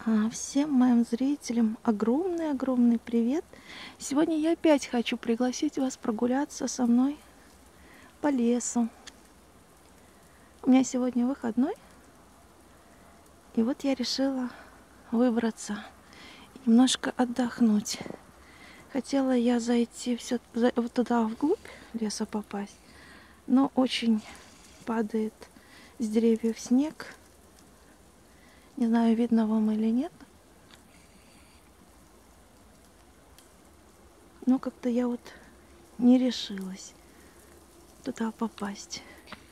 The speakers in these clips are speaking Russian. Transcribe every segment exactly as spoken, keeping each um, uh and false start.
А, Всем моим зрителям огромный-огромный привет! Сегодня я опять хочу пригласить вас прогуляться со мной по лесу. У меня сегодня выходной, и вот я решила выбраться и немножко отдохнуть. Хотела я зайти все вот туда вглубь леса попасть, но очень падает с деревьев снег. Не знаю, видно вам или нет. Но как-то я вот не решилась туда попасть,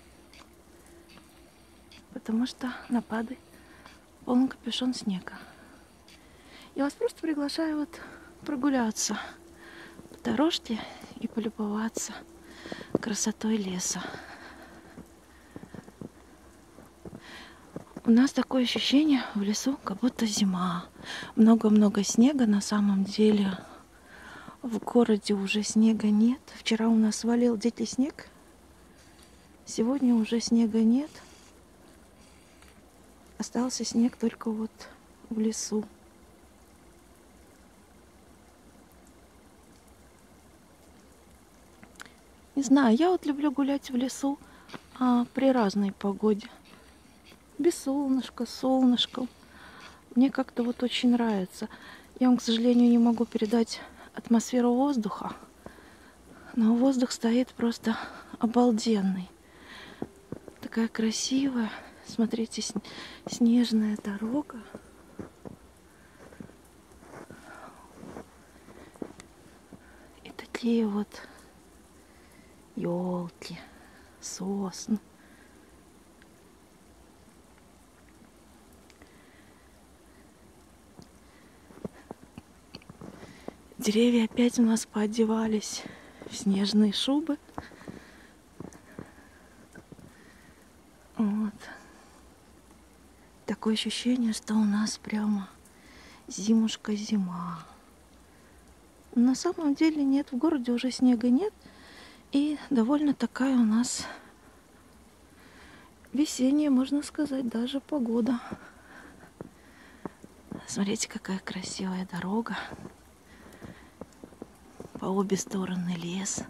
потому что напады полный капюшон снега. Я вас просто приглашаю вот прогуляться по дорожке и полюбоваться красотой леса. У нас такое ощущение в лесу, как будто зима. Много-много снега. На самом деле в городе уже снега нет. Вчера у нас свалил дикий снег. Сегодня уже снега нет. Остался снег только вот в лесу. Не знаю, я вот люблю гулять в лесу а, при разной погоде. Без солнышка, солнышком. Мне как-то вот очень нравится. Я вам, к сожалению, не могу передать атмосферу воздуха, но воздух стоит просто обалденный. Такая красивая. Смотрите, снежная дорога. И такие вот елки, сосны. Деревья опять у нас поодевались в снежные шубы. Вот. Такое ощущение, что у нас прямо зимушка-зима. На самом деле нет, в городе уже снега нет. И довольно такая у нас весенняя, можно сказать, даже погода. Смотрите, какая красивая дорога. По обе стороны лес.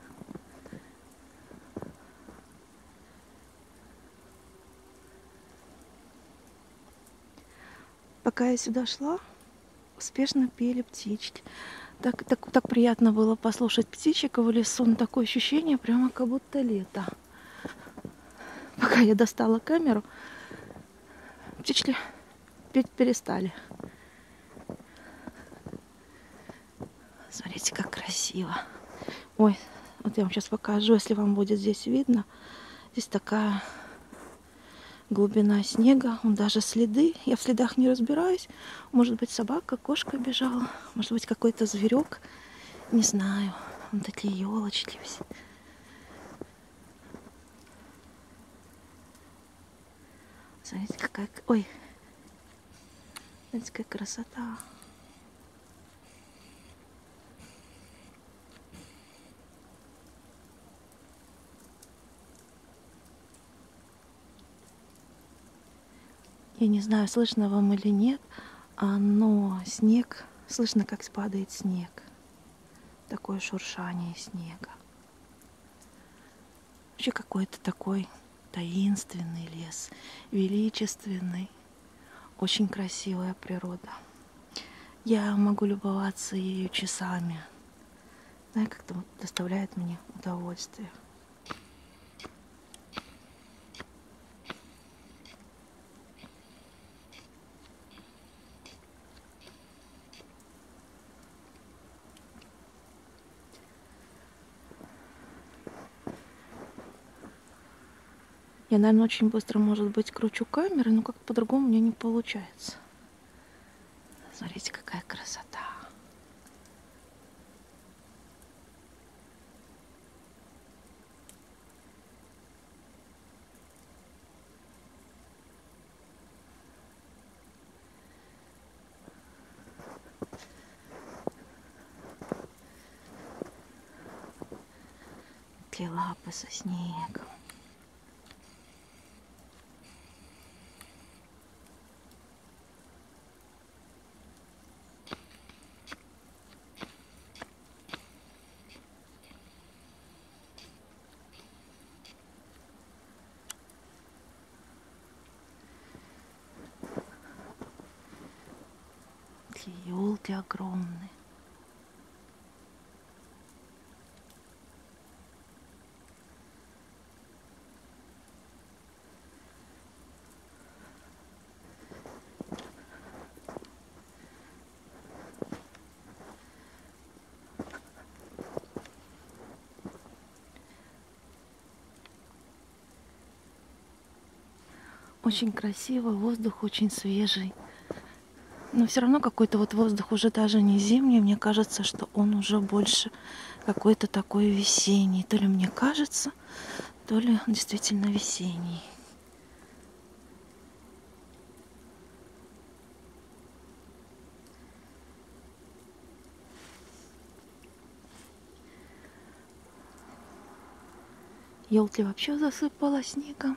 Пока я сюда шла, успешно пели птички. Так, так, так приятно было послушать птичек в лесу. Но такое ощущение, прямо как будто лето. Пока я достала камеру, птички петь перестали. Смотрите, как красиво. Ой, вот я вам сейчас покажу, если вам будет здесь видно. Здесь такая глубина снега, даже следы. Я в следах не разбираюсь. Может быть, собака, кошка бежала. Может быть, какой-то зверек. Не знаю. Вон такие елочки все. Смотрите, какая... Ой. Смотрите, какая красота. Я не знаю, слышно вам или нет, но снег, слышно, как падает снег. Такое шуршание снега. Вообще какой-то такой таинственный лес, величественный, очень красивая природа. Я могу любоваться ею часами. Знаете, как-то доставляет мне удовольствие. Я, наверное, очень быстро, может быть, кручу камеры, но как-то по-другому у меня не получается. Смотрите, какая красота. Такие лапы со снегом. елки, елки огромные. Очень красиво, воздух очень свежий. Но все равно какой-то вот воздух уже даже не зимний. Мне кажется, что он уже больше какой-то такой весенний. То ли мне кажется, то ли он действительно весенний. Елки вообще засыпала снегом.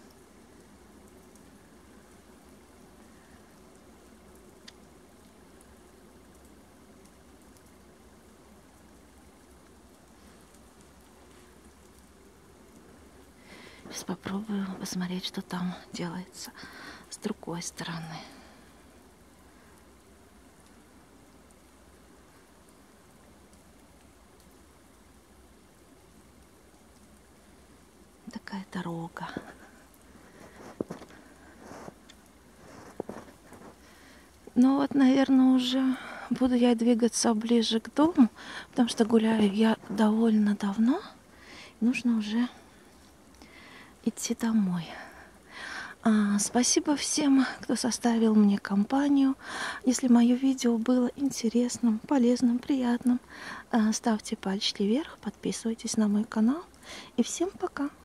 Сейчас попробую посмотреть, что там делается с другой стороны. Такая дорога. Ну вот, наверное, уже буду я двигаться ближе к дому, потому что гуляю я довольно давно. Нужно уже идти домой. А, спасибо всем, кто составил мне компанию. Если мое видео было интересным, полезным, приятным, а, ставьте пальчики вверх, подписывайтесь на мой канал. И всем пока!